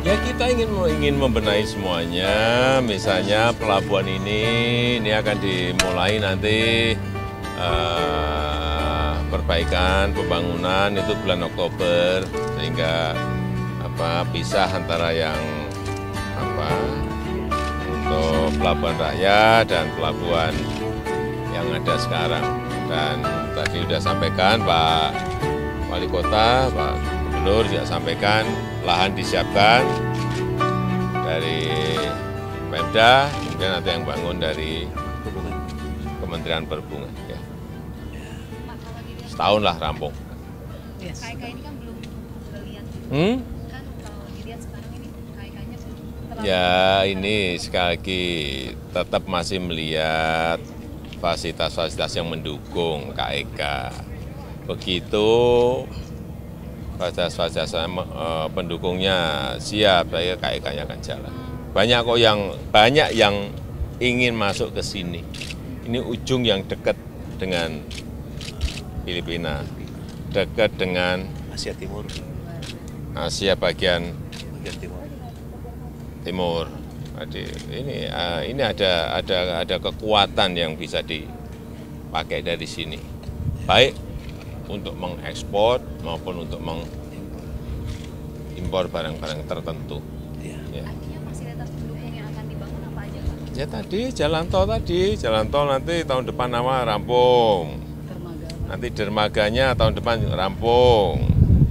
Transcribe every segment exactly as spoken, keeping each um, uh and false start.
Ya kita ingin ingin membenahi semuanya, misalnya pelabuhan ini ini akan dimulai nanti uh, perbaikan pembangunan itu bulan Oktober sehingga apa pisah antara yang apa untuk pelabuhan rakyat dan pelabuhan yang ada sekarang. Dan tadi sudah sampaikan Pak Wali Kota, Pak Gubernur juga sampaikan lahan disiapkan dari Pemda, kemudian nanti yang bangun dari Kementerian Perhubungan. Ya. Setahun lah rampung. Yes. K I K ini kan belum terlihat. Hmm? Kan kalau dilihat sekarang ini K I K-nya terlalu... Ya ini sekali lagi tetap masih melihat fasilitas-fasilitas yang mendukung K I K. Begitu fasilitas-fasilitas uh, pendukungnya siap, saya K I K-nya akan jalan. Banyak kok yang banyak yang ingin masuk ke sini. Ini ujung yang dekat dengan Filipina, dekat dengan Asia Timur. Asia bagian Bagian timur. Timur. Jadi ini uh, ini ada ada ada kekuatan yang bisa dipakai dari sini. Baik untuk mengekspor maupun untuk mengimpor barang-barang tertentu. Ya. Ya. Artinya fasilitas pendukung yang akan dibangun apa aja, Pak? Ya tadi jalan tol tadi, jalan tol nanti tahun depan nama rampung. Dermaga. Nanti dermaganya tahun depan rampung.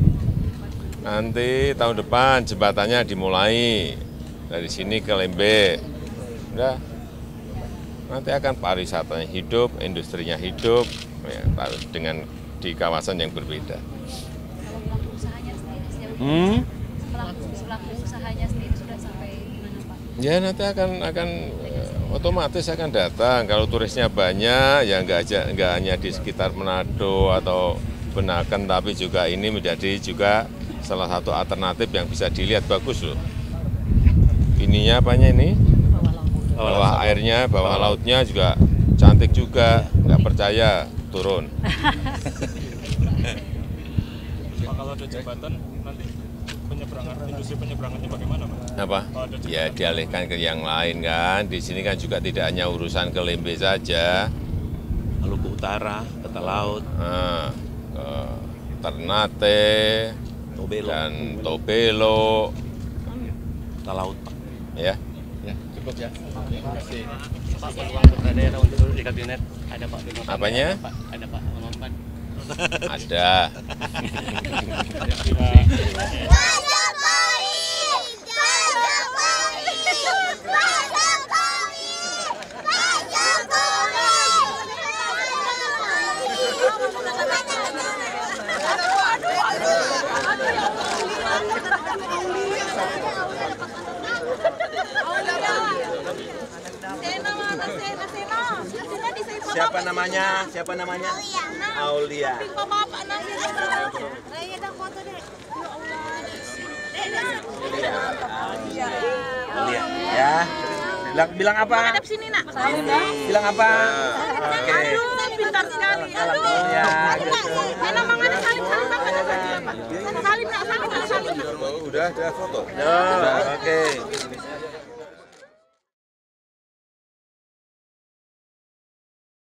Nanti tahun depan jembatannya dimulai dari sini ke Lembe. Udah. Nanti akan pariwisatanya hidup, industrinya hidup, ya, dengan di kawasan yang berbeda. Kalau pelaku usahanya sendiri sejauh ini, Hmm? pelaku, pelaku usahanya sendiri sudah sampai di mana, Pak? Ya nanti akan akan eh, otomatis akan datang. Kalau turisnya banyak, ya nggak aja nggak hanya di sekitar Manado atau Benaken, tapi juga ini menjadi juga salah satu alternatif yang bisa dilihat bagus loh. Ininya apanya ini? Bawah airnya, bawah lautnya juga cantik juga. Nggak percaya turun. Pak, kalau ada jembatan nanti penyeberangan industri penyeberangannya bagaimana, Pak? Apa? Ya dialihkan ke yang lain kan. Di sini kan juga tidak hanya urusan ke Lembe saja. Lalu ke utara, ke laut, Nah, ke Ternate Tobelo, dan Tobelo, ke laut, Pak. ya. Ya. Cukup ya. Terima kasih. Pak, peluang berada untuk di kabinet ada Pak Bima Pamungkas, Apanya? Pak, ada Pak Mampan. Ada. Siapa namanya? Siapa namanya? Aulia. Aulia. Ya. Bilang bilang apa? Hadap sini nak. Bilang apa? Oke. Pintar sekali. Aduh. Ya. Enak banget salim salim apa salim nak salim nak salim. Udah, udah foto. Oke.